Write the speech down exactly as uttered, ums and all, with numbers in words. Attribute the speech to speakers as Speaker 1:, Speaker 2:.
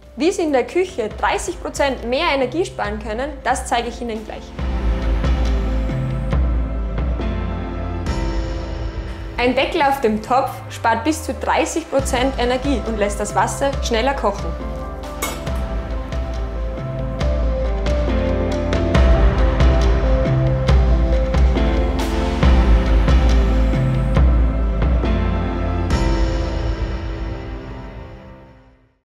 Speaker 1: Wie Sie in der Küche dreißig Prozent mehr Energie sparen können, das zeige ich Ihnen gleich. Ein Deckel auf dem Topf spart bis zu dreißig Prozent Energie und lässt das Wasser schneller kochen.